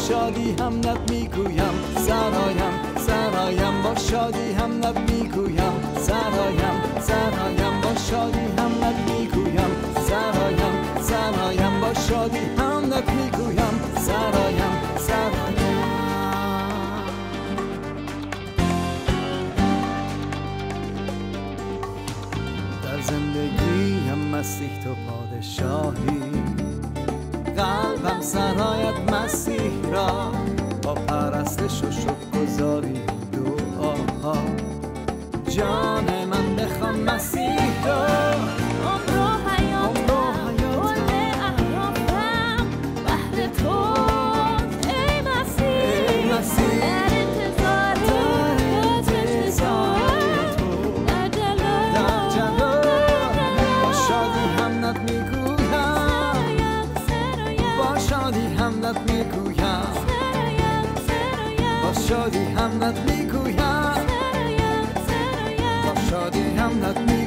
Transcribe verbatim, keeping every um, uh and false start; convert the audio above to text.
شادی حمدت میگویم سرایم سرایم با شادی حمدت میگویم سرایم سرایم با شادی حمدت میگویم سرایم سرایم با شادی حمدت میگویم سرایم سرایم در زندگیم مسیح تو پادشاهی قلبم سرایت مسیح را با پرستش و شکرگزاری دعاها جان من بخوان مسیح را عمر و حیاتم کل احرافم بهر تو ای مسیح ای مسیح در انتظار تو در جلال در جلال با شادی حمدت میگویم با شادی حمدت میگویم با شادی حمدت میگویم با شادی حمدت میگویم